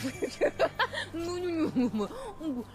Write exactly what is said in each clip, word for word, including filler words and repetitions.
Non, non, non, non.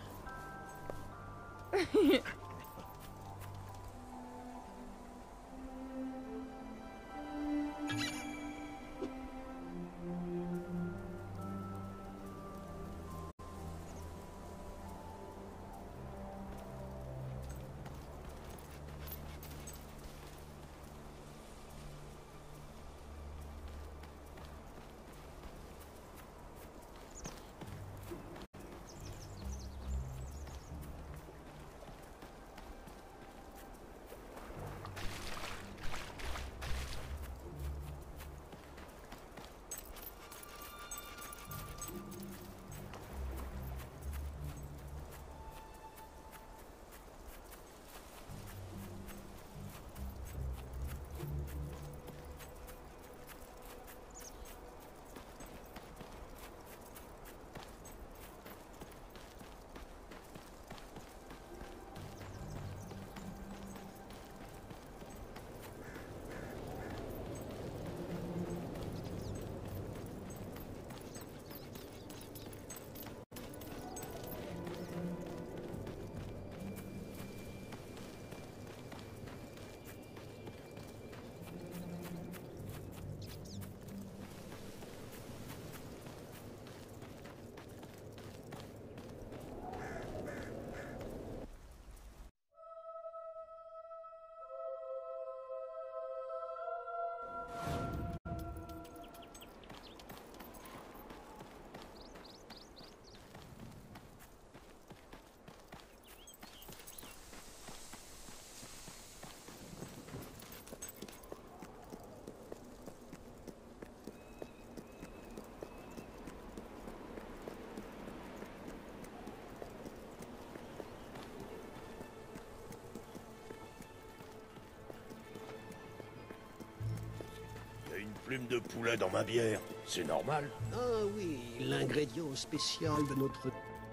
Plume de poulet dans ma bière, c'est normal. Ah oui, l'ingrédient spécial de notre...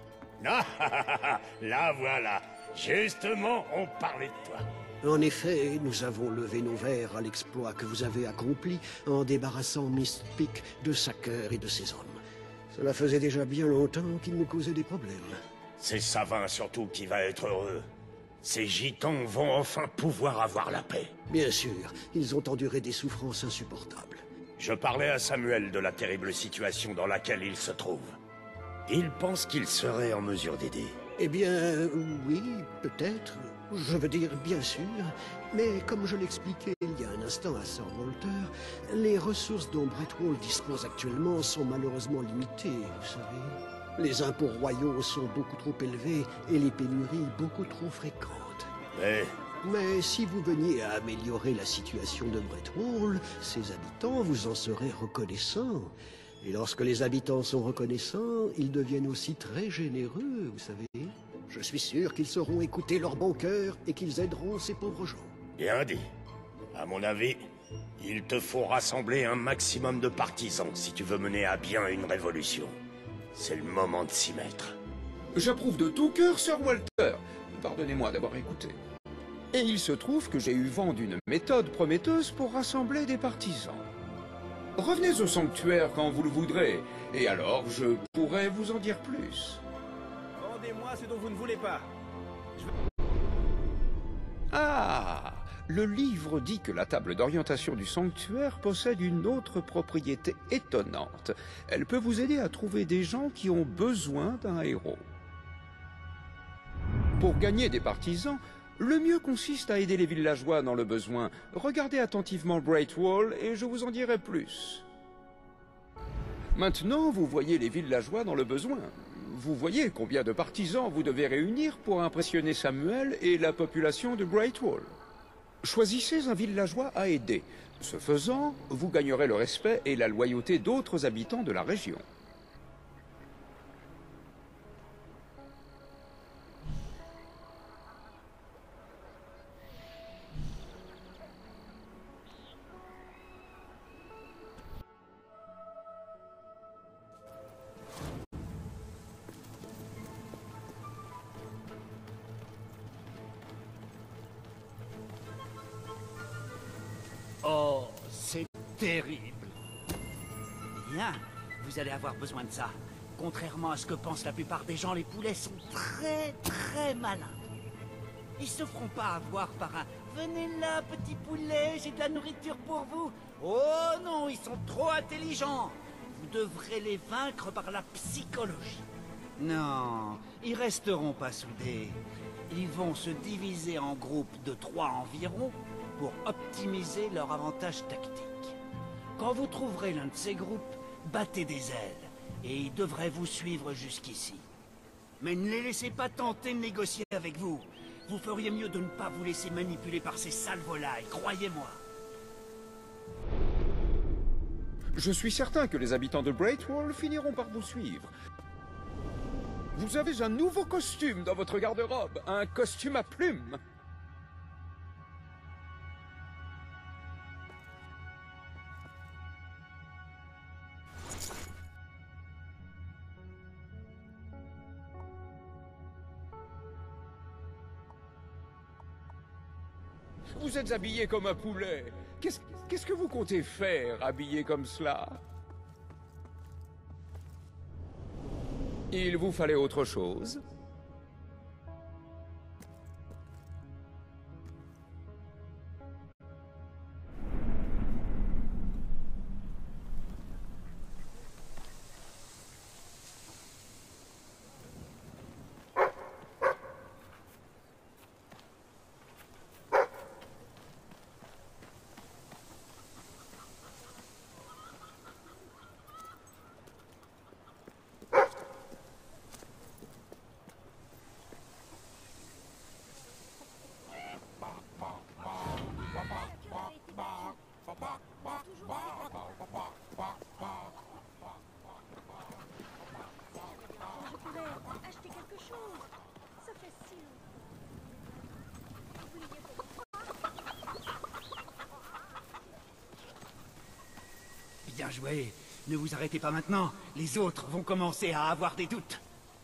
Ah, là voilà. Justement, on parlait de toi. En effet, nous avons levé nos verres à l'exploit que vous avez accompli en débarrassant Mistpeak de sa cœur et de ses hommes. Cela faisait déjà bien longtemps qu'il nous causait des problèmes. C'est Savin surtout qui va être heureux. Ces gitans vont enfin pouvoir avoir la paix. Bien sûr, ils ont enduré des souffrances insupportables. Je parlais à Samuel de la terrible situation dans laquelle il se trouve. Il pense qu'il serait en mesure d'aider. Eh bien, oui, peut-être. Je veux dire, bien sûr. Mais comme je l'expliquais il y a un instant à Sir Walter, les ressources dont Brettwall dispose actuellement sont malheureusement limitées, vous savez. Les impôts royaux sont beaucoup trop élevés et les pénuries beaucoup trop fréquentes. Mais... Mais si vous veniez à améliorer la situation de Brettwall, ses habitants vous en seraient reconnaissants. Et lorsque les habitants sont reconnaissants, ils deviennent aussi très généreux, vous savez. Je suis sûr qu'ils sauront écouter leur bon cœur et qu'ils aideront ces pauvres gens. Bien dit. À mon avis, il te faut rassembler un maximum de partisans si tu veux mener à bien une révolution. C'est le moment de s'y mettre. J'approuve de tout cœur, Sir Walter. Pardonnez-moi d'avoir écouté. Et il se trouve que j'ai eu vent d'une méthode prometteuse pour rassembler des partisans. Revenez au sanctuaire quand vous le voudrez, et alors je pourrai vous en dire plus. Vendez-moi ce dont vous ne voulez pas. Je... Ah, le livre dit que la table d'orientation du sanctuaire possède une autre propriété étonnante. Elle peut vous aider à trouver des gens qui ont besoin d'un héros. Pour gagner des partisans, le mieux consiste à aider les villageois dans le besoin. Regardez attentivement Brettwall et je vous en dirai plus. Maintenant, vous voyez les villageois dans le besoin. Vous voyez combien de partisans vous devez réunir pour impressionner Samuel et la population de Brettwall. Choisissez un villageois à aider. Ce faisant, vous gagnerez le respect et la loyauté d'autres habitants de la région. Oh, c'est terrible. Bien, vous allez avoir besoin de ça. Contrairement à ce que pensent la plupart des gens, les poulets sont très très malins. Ils se feront pas avoir par un « Venez là, petit poulet, j'ai de la nourriture pour vous ». Oh non, ils sont trop intelligents. Vous devrez les vaincre par la psychologie. Non, ils resteront pas soudés. Ils vont se diviser en groupes de trois environ pour optimiser leur avantage tactique. Quand vous trouverez l'un de ces groupes, battez des ailes, et ils devraient vous suivre jusqu'ici. Mais ne les laissez pas tenter de négocier avec vous. Vous feriez mieux de ne pas vous laisser manipuler par ces sales volailles, croyez-moi. Je suis certain que les habitants de Greatwall finiront par vous suivre. Vous avez un nouveau costume dans votre garde-robe, un costume à plumes. Vous êtes habillé comme un poulet. Qu'est-ce qu'est-ce que vous comptez faire, habillé comme cela? Il vous fallait autre chose? Acheter quelque chose. Ça fait si longtemps. Bien joué. Ne vous arrêtez pas maintenant. Les autres vont commencer à avoir des doutes.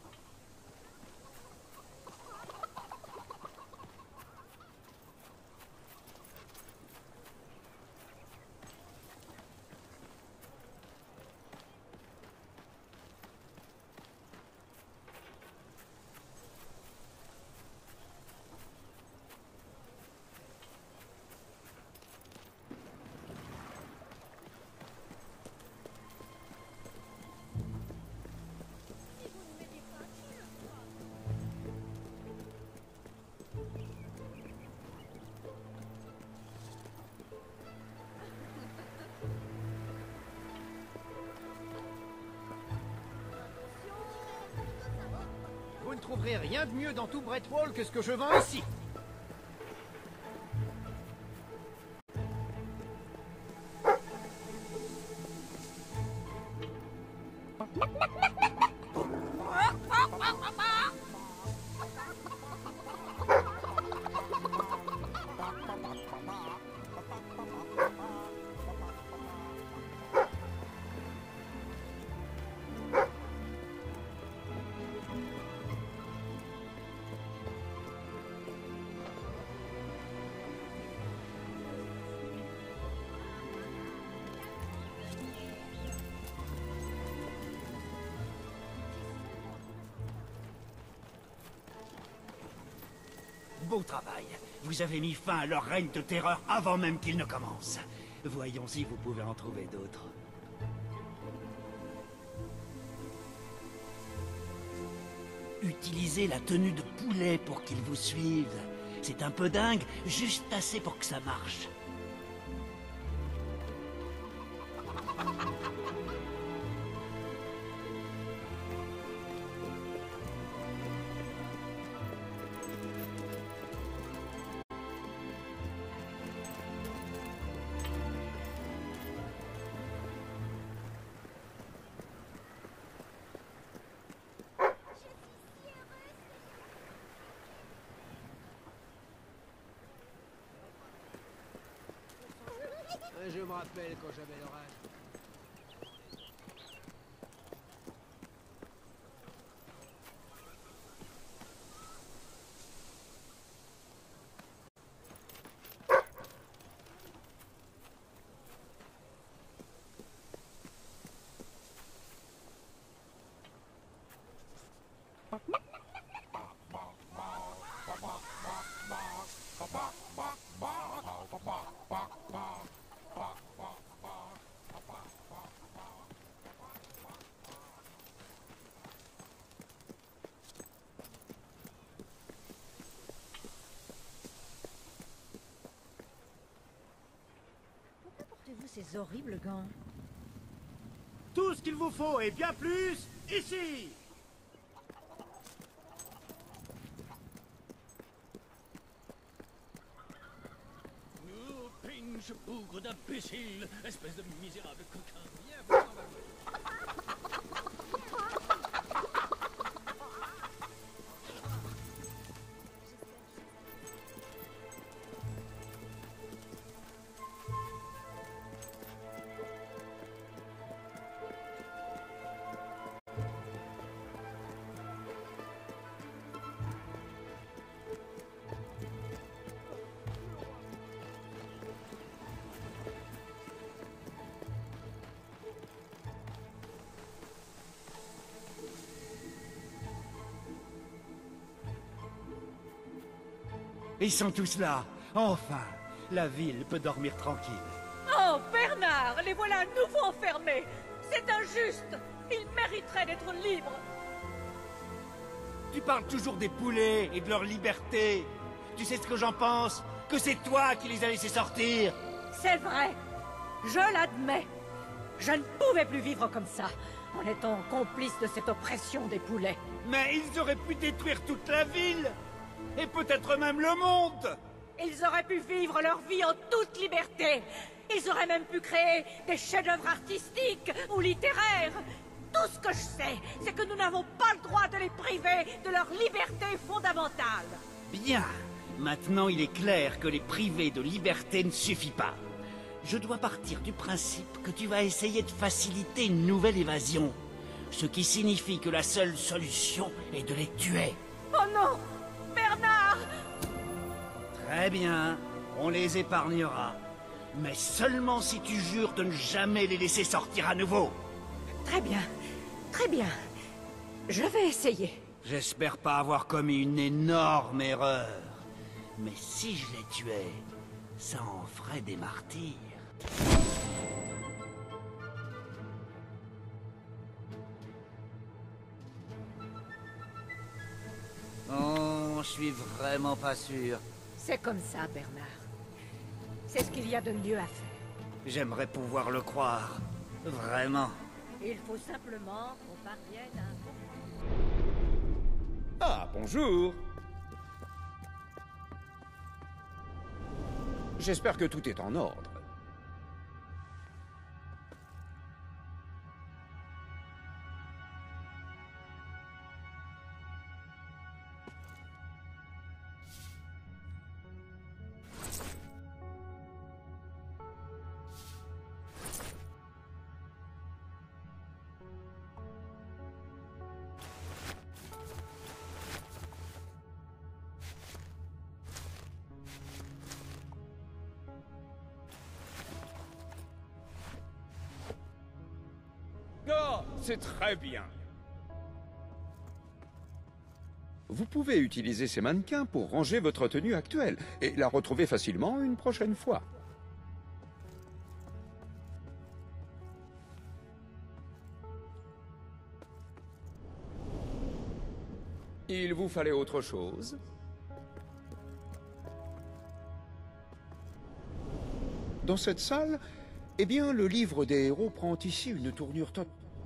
Vous ne trouverez rien de mieux dans tout Greatwall que ce que je vends ici. Beau travail. Vous avez mis fin à leur règne de terreur avant même qu'il ne commence. Voyons si vous pouvez en trouver d'autres. Utilisez la tenue de poulet pour qu'ils vous suivent. C'est un peu dingue, juste assez pour que ça marche. Je me rappelle quand j'avais l'orage. Pourquoi portez-vous ces horribles gants? Tout ce qu'il vous faut et bien plus, ici. Oh, pinche bougre d'imbécile, espèce de misérable coquin. Viens voir ma vie. Ils sont tous là. Enfin, la ville peut dormir tranquille. Oh, Bernard, les voilà à nouveau enfermés. C'est injuste. Ils mériteraient d'être libres. Tu parles toujours des poulets et de leur liberté. Tu sais ce que j'en pense? Que c'est toi qui les as laissés sortir. C'est vrai. Je l'admets. Je ne pouvais plus vivre comme ça, en étant complice de cette oppression des poulets. Mais ils auraient pu détruire toute la ville. Et peut-être même le monde. Ils auraient pu vivre leur vie en toute liberté. Ils auraient même pu créer des chefs-d'œuvre artistiques ou littéraires. Tout ce que je sais, c'est que nous n'avons pas le droit de les priver de leur liberté fondamentale. Bien. Maintenant, il est clair que les priver de liberté ne suffit pas. Je dois partir du principe que tu vas essayer de faciliter une nouvelle évasion. Ce qui signifie que la seule solution est de les tuer. Oh non! Bernard! Très bien, on les épargnera. Mais seulement si tu jures de ne jamais les laisser sortir à nouveau. Très bien, très bien. Je vais essayer. J'espère pas avoir commis une énorme erreur. Mais si je les tuais, ça en ferait des martyrs. Oh, je suis vraiment pas sûr. C'est comme ça, Bernard. C'est ce qu'il y a de mieux à faire. J'aimerais pouvoir le croire. Vraiment. Il faut simplement qu'on parvienne à un compromis. Ah, bonjour. J'espère que tout est en ordre. Oh, c'est très bien. Vous pouvez utiliser ces mannequins pour ranger votre tenue actuelle et la retrouver facilement une prochaine fois. Il vous fallait autre chose? Dans cette salle, eh bien, le livre des héros prend ici une tournure totale.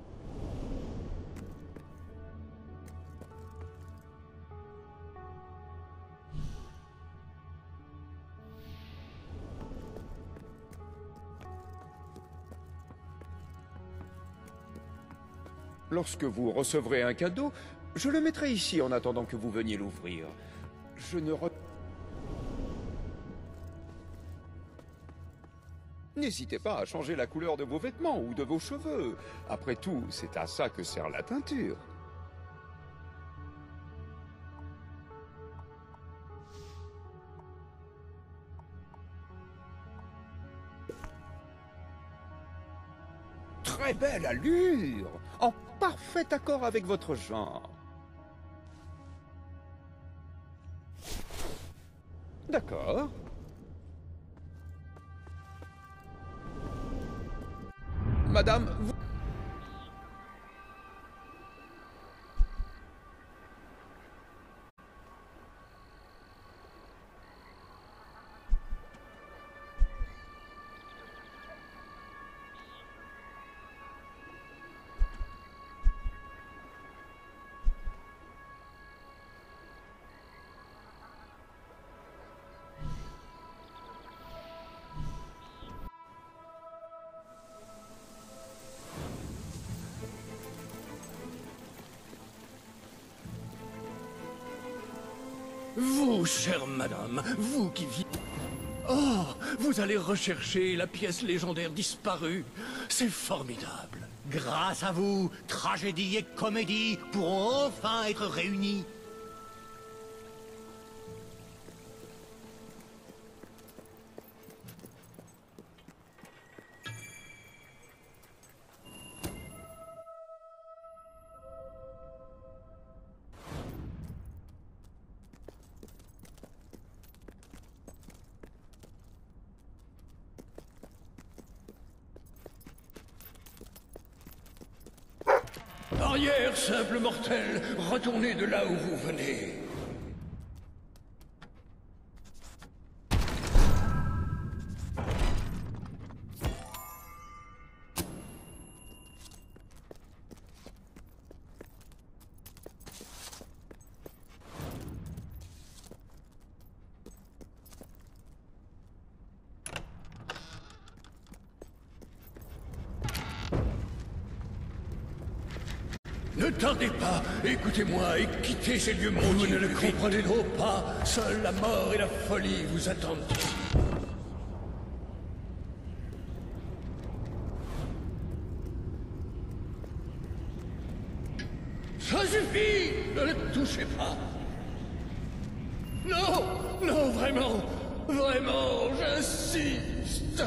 Lorsque vous recevrez un cadeau, je le mettrai ici en attendant que vous veniez l'ouvrir. Je ne re... N'hésitez pas à changer la couleur de vos vêtements ou de vos cheveux. Après tout, c'est à ça que sert la teinture. Très belle allure, en parfait accord avec votre genre. D'accord. Madame, vous... Vous, chère madame, vous qui vivez... Oh, vous allez rechercher la pièce légendaire disparue. C'est formidable. Grâce à vous, tragédie et comédie pourront enfin être réunies. Arrière, simple mortel, retournez de là où vous venez. Ne tardez pas, écoutez-moi et quittez ces lieux maudits. Vous ne le comprenez donc pas, seule la mort et la folie vous attendent ici. Ça suffit, ne le touchez pas. Non, non, vraiment, vraiment, j'insiste.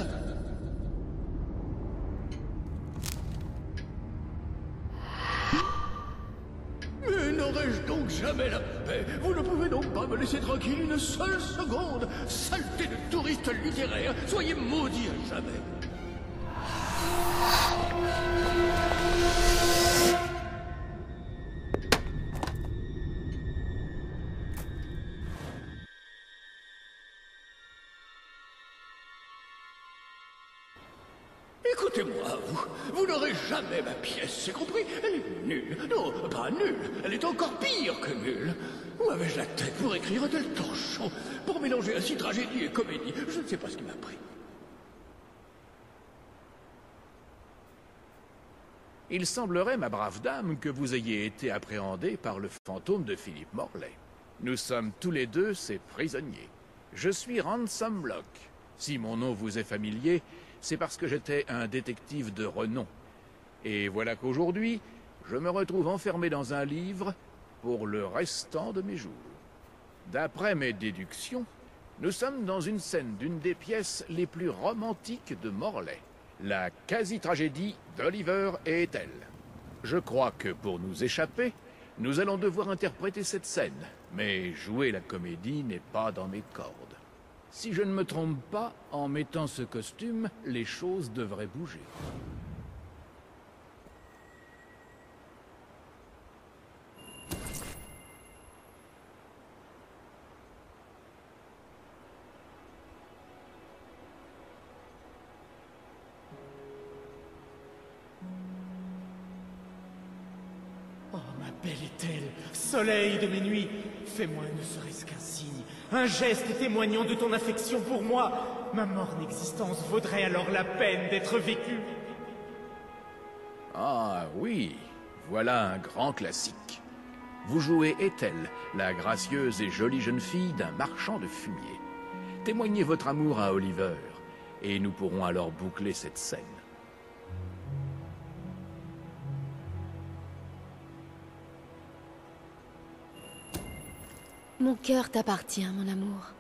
Mais n'aurais-je donc jamais la paix? Vous ne pouvez donc pas me laisser tranquille une seule seconde? Saleté de touriste littéraire, soyez maudits à jamais. Écoutez-moi, vous, vous n'aurez jamais ma pièce, c'est compris? Elle est nulle. Non, pas nulle, elle est encore pire que nulle. Où avais-je la tête pour écrire un tel torchon? Pour mélanger ainsi tragédie et comédie, je ne sais pas ce qui m'a pris. Il semblerait, ma brave dame, que vous ayez été appréhendée par le fantôme de Philippe Morley. Nous sommes tous les deux ses prisonniers. Je suis Ransom Block. Si mon nom vous est familier, c'est parce que j'étais un détective de renom. Et voilà qu'aujourd'hui, je me retrouve enfermé dans un livre pour le restant de mes jours. D'après mes déductions, nous sommes dans une scène d'une des pièces les plus romantiques de Morley, la quasi-tragédie d'Oliver et Ethel. Je crois que pour nous échapper, nous allons devoir interpréter cette scène, mais jouer la comédie n'est pas dans mes cordes. Si je ne me trompe pas, en mettant ce costume, les choses devraient bouger. Oh, ma belle Ethel, soleil de mes nuits, fais-moi ne serait-ce qu'un signe, un geste témoignant de ton affection pour moi. Ma morne existence vaudrait alors la peine d'être vécue. Ah oui, voilà un grand classique. Vous jouez Ethel, la gracieuse et jolie jeune fille d'un marchand de fumier. Témoignez votre amour à Oliver, et nous pourrons alors boucler cette scène. Mon cœur t'appartient, mon amour.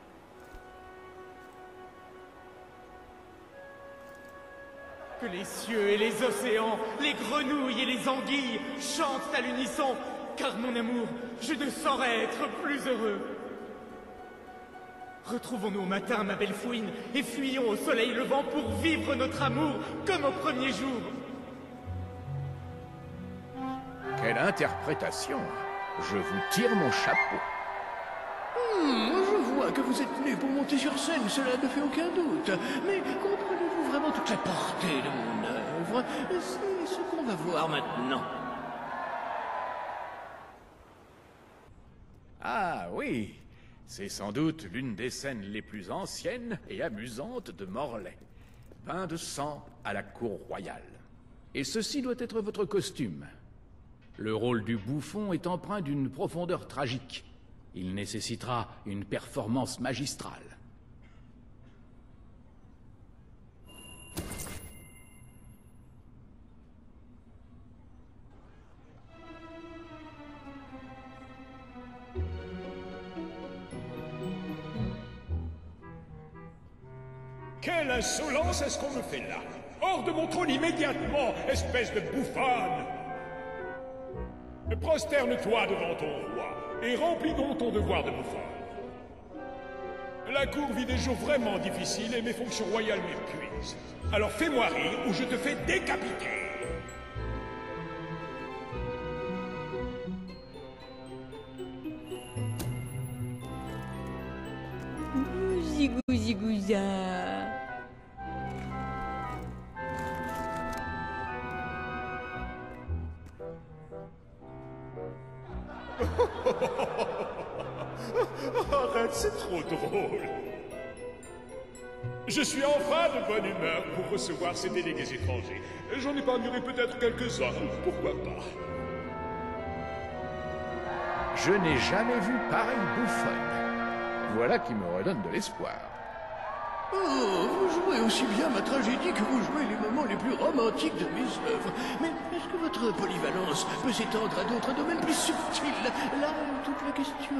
Que les cieux et les océans, les grenouilles et les anguilles chantent à l'unisson, car mon amour, je ne saurais être plus heureux. Retrouvons-nous au matin, ma belle fouine, et fuyons au soleil levant pour vivre notre amour comme au premier jour. Quelle interprétation! Je vous tire mon chapeau. Hmm, je vois que vous êtes venu pour monter sur scène, cela ne fait aucun doute. Mais comprenez-vous vraiment toute la portée de mon œuvre? C'est ce qu'on va voir maintenant. Ah oui, c'est sans doute l'une des scènes les plus anciennes et amusantes de Morlaix. Bain de sang à la cour royale. Et ceci doit être votre costume. Le rôle du bouffon est empreint d'une profondeur tragique. Il nécessitera une performance magistrale. Quelle insolence est-ce qu'on me fait là? Hors de mon trône immédiatement, espèce de bouffonne! Prosterne-toi devant ton roi, et remplis donc ton devoir de bouffon. La cour vit des jours vraiment difficiles et mes fonctions royales m'épuisent. Alors fais-moi rire ou je te fais décapiter! Zigou zigouza. Arrête, c'est trop drôle. Je suis enfin de bonne humeur pour recevoir ces délégués étrangers. J'en épargnerai peut-être quelques-uns, pourquoi pas. Je n'ai jamais vu pareille bouffonne. Voilà qui me redonne de l'espoir. Oh, vous jouez aussi bien ma tragédie que vous jouez les moments les plus romantiques de mes œuvres. Mais est-ce que votre polyvalence peut s'étendre à d'autres domaines plus subtils? Là est toute la question.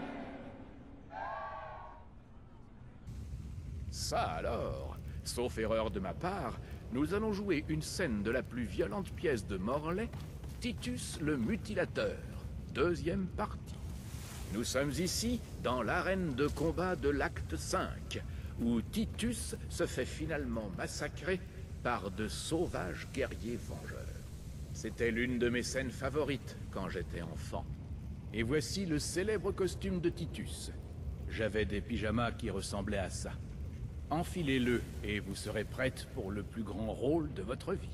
Ça alors, sauf erreur de ma part, nous allons jouer une scène de la plus violente pièce de Morlaix, Titus le Mutilateur, deuxième partie. Nous sommes ici dans l'arène de combat de l'acte cinq, où Titus se fait finalement massacrer par de sauvages guerriers vengeurs. C'était l'une de mes scènes favorites quand j'étais enfant. Et voici le célèbre costume de Titus. J'avais des pyjamas qui ressemblaient à ça. Enfilez-le et vous serez prête pour le plus grand rôle de votre vie.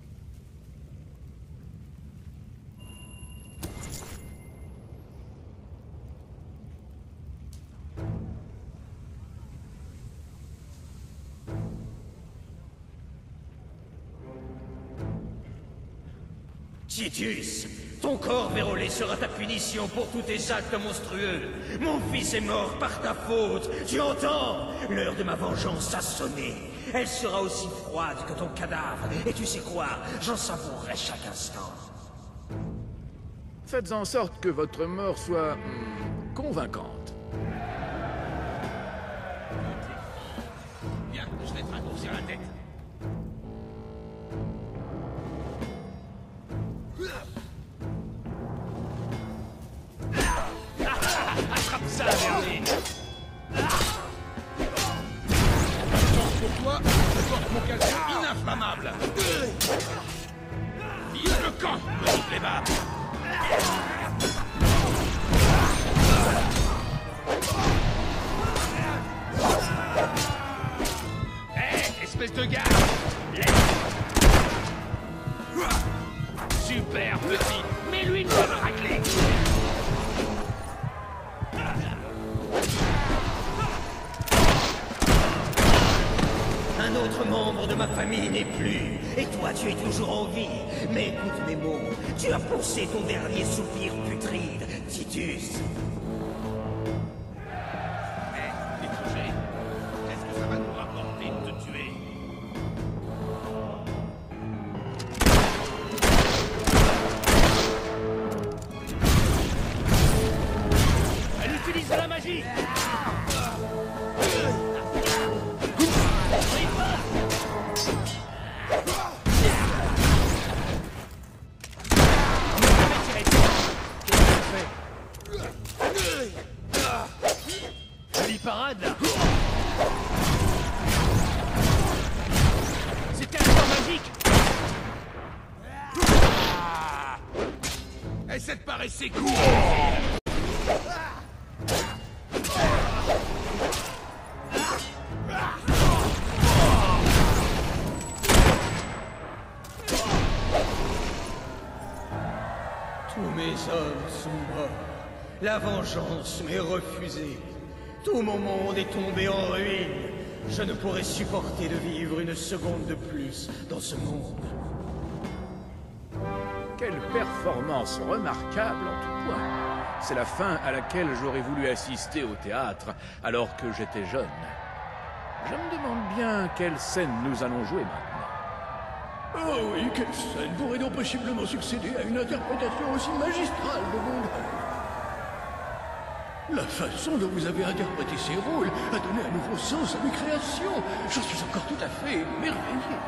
Titus, ton corps vérolé sera ta punition pour tous tes actes monstrueux. Mon fils est mort par ta faute, tu entends? L'heure de ma vengeance a sonné. Elle sera aussi froide que ton cadavre, et tu sais quoi? J'en savourerai chaque instant. Faites en sorte que votre mort soit hum, convaincante. Bien, je vais te raccourcir la tête. Attrape ça, Verdi! Pour toi, je porte mon casier ininflammable. Vise le camp, petit clébard! Hé, hey, espèce de gars! Super petit, mais lui une bonne raclée! Un autre membre de ma famille n'est plus, et toi tu es toujours en vie. Mais écoute mes mots, tu as poussé ton dernier soupir putride, Titus. Mais, étranger, est-ce que ça va nous rapporter de te tuer? Elle utilise de la magie! Jolie parade là! Et cette paraissait court. Tous mes hommes sont morts. La vengeance m'est refusée. Tout mon monde est tombé en ruine. Je ne pourrais supporter de vivre une seconde de plus dans ce monde. Quelle performance remarquable en tout point. C'est la fin à laquelle j'aurais voulu assister au théâtre alors que j'étais jeune. Je me demande bien quelle scène nous allons jouer maintenant. Oh oui, quelle scène pourrait donc possiblement succéder à une interprétation aussi magistrale de mon rêve? La façon dont vous avez interprété ces rôles a donné un nouveau sens à mes créations. J'en suis encore tout à fait émerveillé.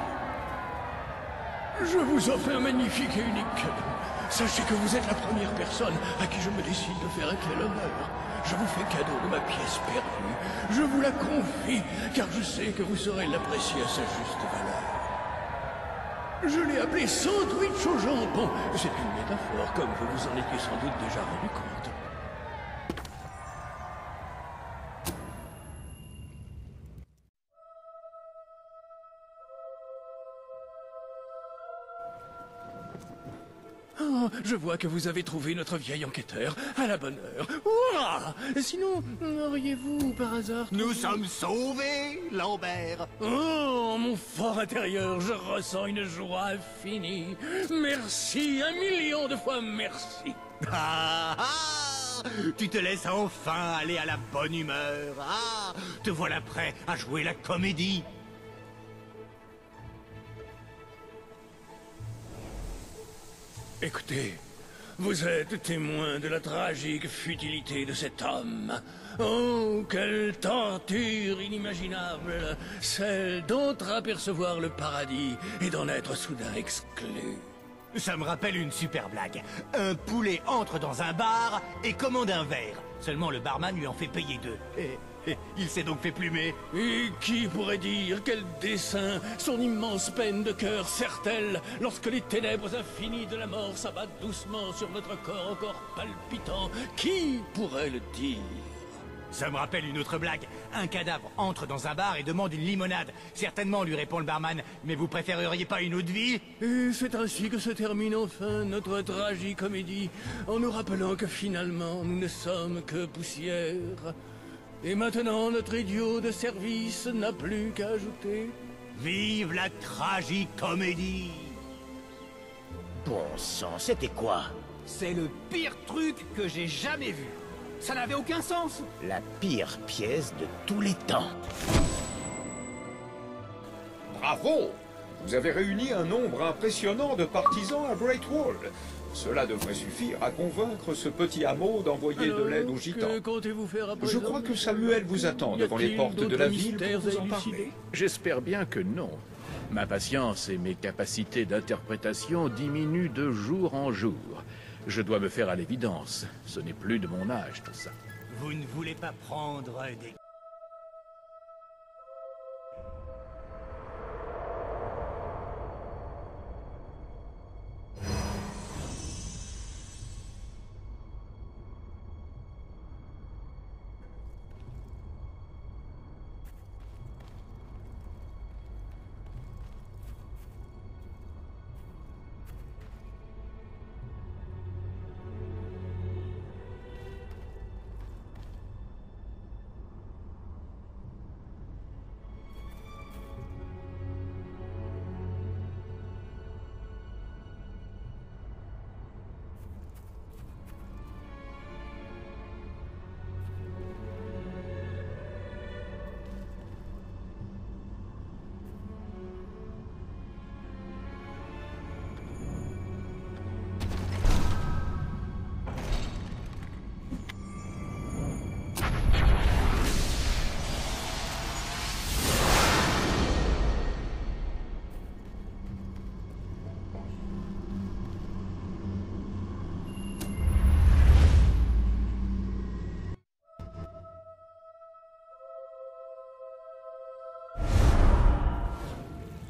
Je vous offre un magnifique et unique cadeau. Sachez que vous êtes la première personne à qui je me décide de faire un tel honneur. Je vous fais cadeau de ma pièce perdue. Je vous la confie, car je sais que vous saurez l'apprécier à sa juste valeur. Je l'ai appelé sandwich au jambon. C'est une métaphore, comme vous vous en étiez sans doute déjà rendu compte. Oh, je vois que vous avez trouvé notre vieil enquêteur à la bonne heure. Ouah! Sinon, auriez-vous par hasard... Nous sommes sauvés, Lambert. Oh, mon fort intérieur, je ressens une joie infinie. Merci, un million de fois merci. Ah, ah, tu te laisses enfin aller à la bonne humeur. Ah, te voilà prêt à jouer la comédie. Écoutez, vous êtes témoin de la tragique futilité de cet homme. Oh, quelle torture inimaginable, celle d'entreapercevoir le paradis et d'en être soudain exclu. Ça me rappelle une super blague. Un poulet entre dans un bar et commande un verre. Seulement le barman lui en fait payer deux. Et, et il s'est donc fait plumer. Et qui pourrait dire quel dessein son immense peine de cœur sert-elle lorsque les ténèbres infinies de la mort s'abattent doucement sur notre corps encore palpitant? Qui pourrait le dire? Ça me rappelle une autre blague. Un cadavre entre dans un bar et demande une limonade. Certainement, lui répond le barman, mais vous préféreriez pas une eau de vie? Et c'est ainsi que se termine enfin notre tragicomédie, en nous rappelant que finalement, nous ne sommes que poussière. Et maintenant, notre idiot de service n'a plus qu'à ajouter... Vive la tragicomédie! Bon sang, c'était quoi? C'est le pire truc que j'ai jamais vu. Ça n'avait aucun sens. La pire pièce de tous les temps. Bravo! Vous avez réuni un nombre impressionnant de partisans à Great Wall. Cela devrait suffire à convaincre ce petit hameau d'envoyer de l'aide aux gitans. Que comptez-vous faire après? Je crois que Samuel vous attend devant les portes de la ville pour vous en parler. J'espère bien que non. Ma patience et mes capacités d'interprétation diminuent de jour en jour. Je dois me faire à l'évidence. Ce n'est plus de mon âge, tout ça. Vous ne voulez pas prendre des...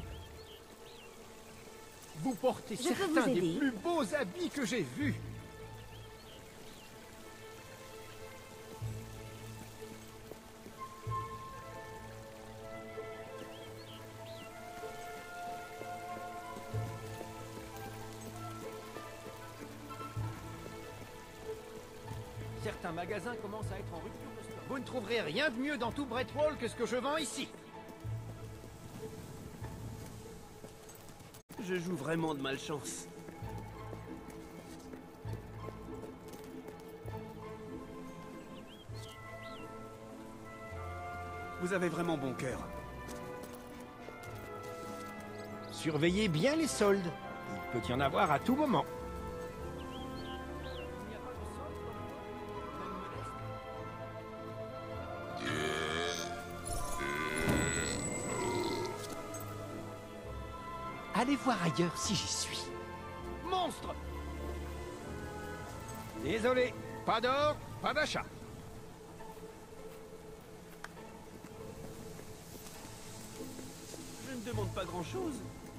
Vous portez Je peux certains vous des aider. plus beaux habits que j'ai vus. Certains magasins commencent à être en rupture de stock. Vous ne trouverez rien de mieux dans tout Brightwall que ce que je vends ici. Je joue vraiment de malchance. Vous avez vraiment bon cœur. Surveillez bien les soldes. Il peut y en avoir à tout moment. Allez voir ailleurs si j'y suis. Monstre! Désolé, pas d'or, pas d'achat. Je ne demande pas grand-chose.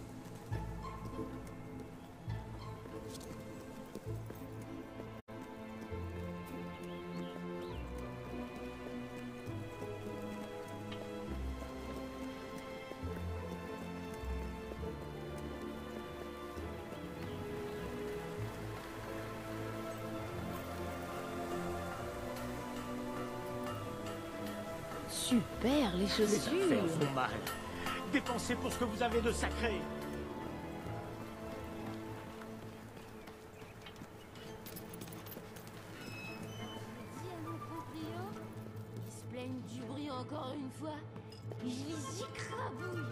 Super, les Les chaussures. affaires vont mal. Dépensez pour ce que vous avez de sacré. Dis à mon proprio, ils se plaignent du bruit encore une fois. Je les écrabouille.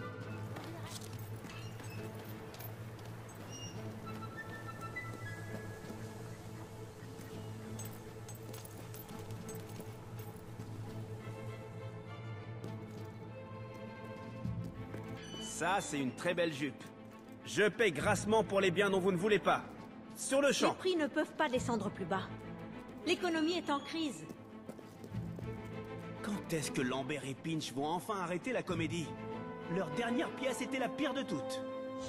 Ça, c'est une très belle jupe. Je paie grassement pour les biens dont vous ne voulez pas. Sur le champ. Les prix ne peuvent pas descendre plus bas. L'économie est en crise. Quand est-ce que Lambert et Pinch vont enfin arrêter la comédie? Leur dernière pièce était la pire de toutes.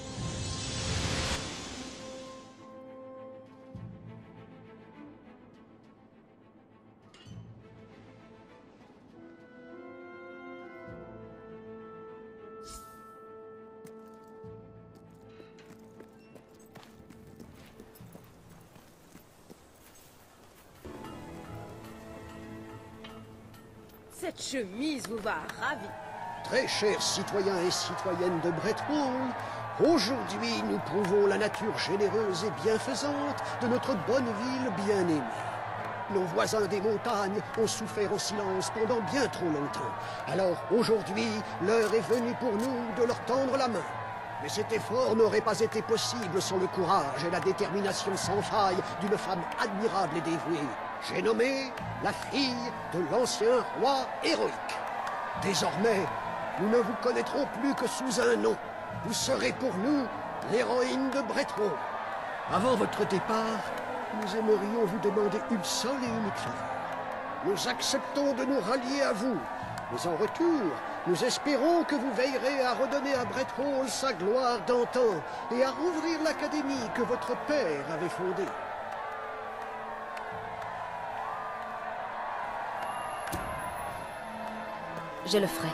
Cette chemise vous va ravir. Très chers citoyens et citoyennes de Brightwall, aujourd'hui nous prouvons la nature généreuse et bienfaisante de notre bonne ville bien-aimée. Nos voisins des montagnes ont souffert en silence pendant bien trop longtemps. Alors aujourd'hui, l'heure est venue pour nous de leur tendre la main. Mais cet effort n'aurait pas été possible sans le courage et la détermination sans faille d'une femme admirable et dévouée. J'ai nommé la fille de l'ancien roi héroïque. Désormais, nous ne vous connaîtrons plus que sous un nom. Vous serez pour nous l'héroïne de Brightwall. Avant votre départ, nous aimerions vous demander une seule et unique faveur. Nous acceptons de nous rallier à vous, mais en retour, nous espérons que vous veillerez à redonner à Brightwall sa gloire d'antan et à rouvrir l'académie que votre père avait fondée. Je le ferai.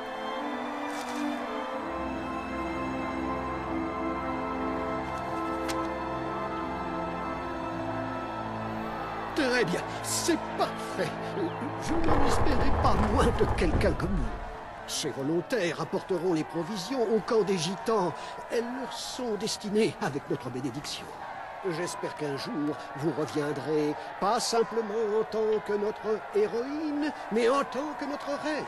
Très bien, c'est parfait. Je n'en espérais pas moins de quelqu'un comme vous. Ces volontaires apporteront les provisions au camp des gitans. Elles leur sont destinées avec notre bénédiction. J'espère qu'un jour, vous reviendrez, pas simplement en tant que notre héroïne, mais en tant que notre reine.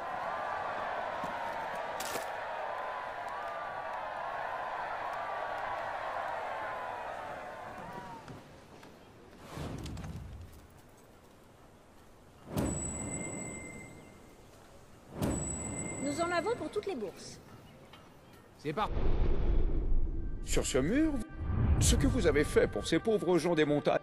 Nous en avons pour toutes les bourses. C'est pas... Sur ce mur, ce que vous avez fait pour ces pauvres gens des montagnes...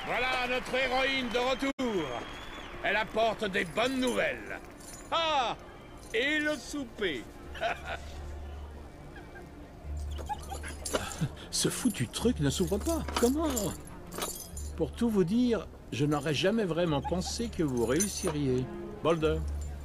Voilà notre héroïne de retour. Elle apporte des bonnes nouvelles. Ah! Et le souper. Ce foutu truc ne s'ouvre pas. Comment? Pour tout vous dire, je n'aurais jamais vraiment pensé que vous réussiriez. Boulder.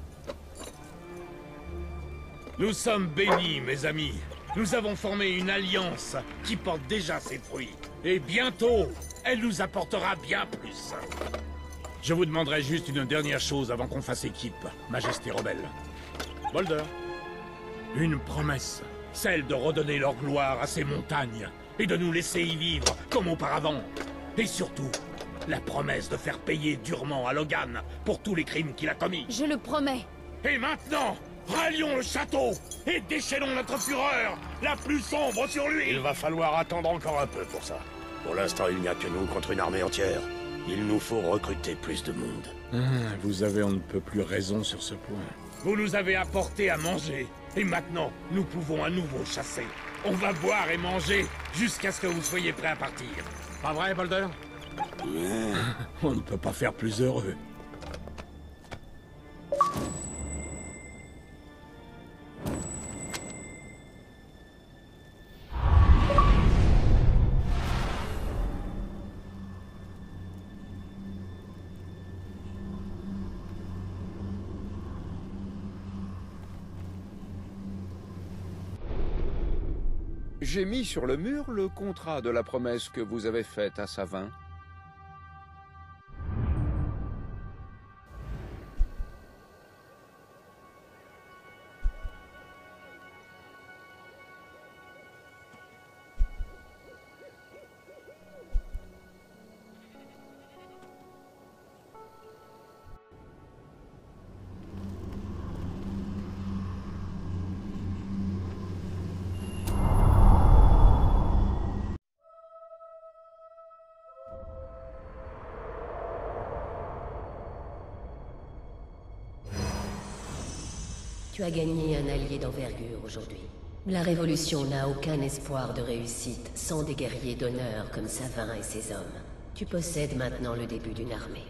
Nous sommes bénis, mes amis. Nous avons formé une alliance qui porte déjà ses fruits. Et bientôt, elle nous apportera bien plus. Je vous demanderai juste une dernière chose avant qu'on fasse équipe, Majesté Rebelle. Boulder. Une promesse. Celle de redonner leur gloire à ces montagnes et de nous laisser y vivre comme auparavant. Et surtout, la promesse de faire payer durement à Logan pour tous les crimes qu'il a commis. Je le promets. Et maintenant, rallions le château et déchaînons notre fureur, la plus sombre sur lui. Il va falloir attendre encore un peu pour ça. Pour l'instant, il n'y a que nous contre une armée entière. Il nous faut recruter plus de monde. Ah, vous avez on ne peut plus raison sur ce point. Vous nous avez apporté à manger, et maintenant, nous pouvons à nouveau chasser. On va boire et manger jusqu'à ce que vous soyez prêts à partir. Pas vrai, Boulder? On ne peut pas faire plus heureux. J'ai mis sur le mur le contrat de la promesse que vous avez faite à Savin. Tu as gagné un allié d'envergure aujourd'hui. La Révolution n'a aucun espoir de réussite sans des guerriers d'honneur comme Savin et ses hommes. Tu possèdes maintenant le début d'une armée.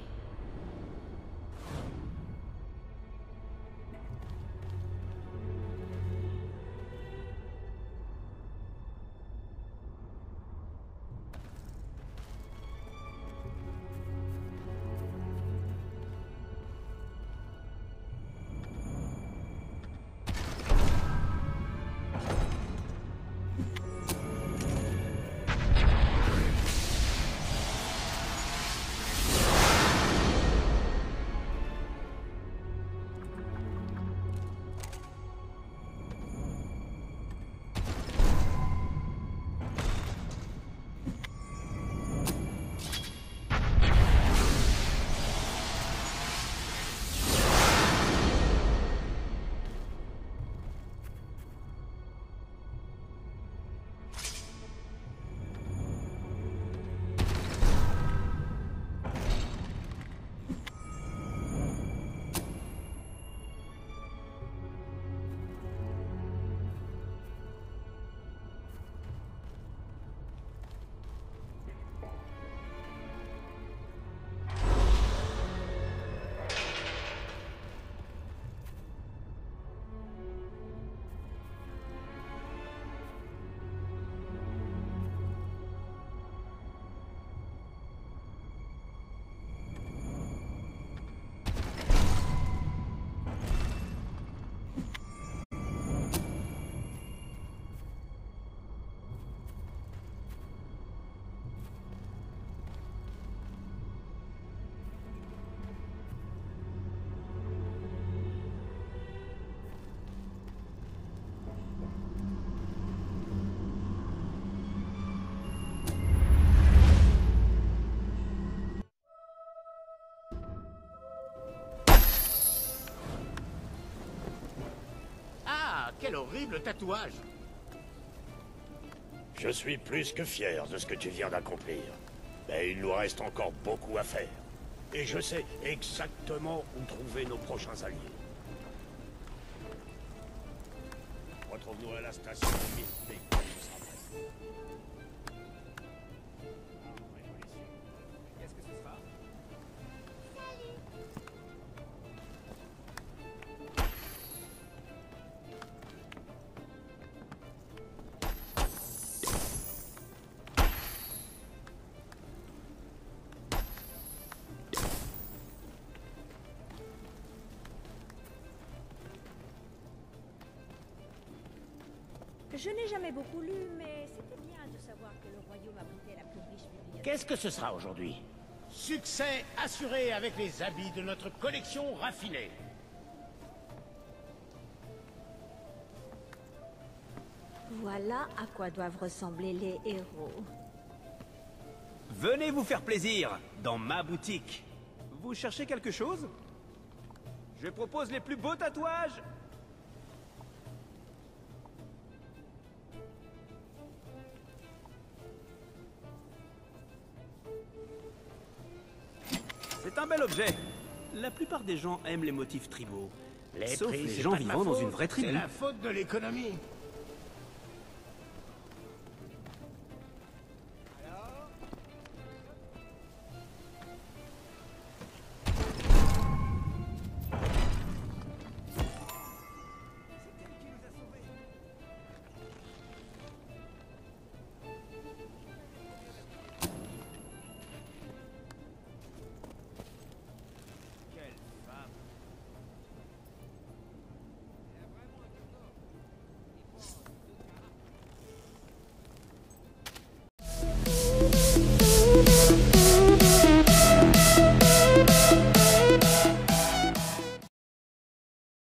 Quel horrible tatouage! Je suis plus que fier de ce que tu viens d'accomplir. Mais il nous reste encore beaucoup à faire. Et je sais exactement où trouver nos prochains alliés. Retrouve-nous à la station de Mythe. Qu'est-ce que Je n'ai jamais beaucoup lu, mais c'était bien de savoir que le royaume abritait la plus riche bibliothèque. Qu'est-ce que ce sera aujourd'hui? Succès assuré avec les habits de notre collection raffinée. Voilà à quoi doivent ressembler les héros. Venez vous faire plaisir dans ma boutique. Vous cherchez quelque chose? Je propose les plus beaux tatouages. C'est un bel objet. La plupart des gens aiment les motifs tribaux. Les Sauf prix, les c'est gens pas de ma vivant dans faute, une vraie tribu. C'est la faute de l'économie.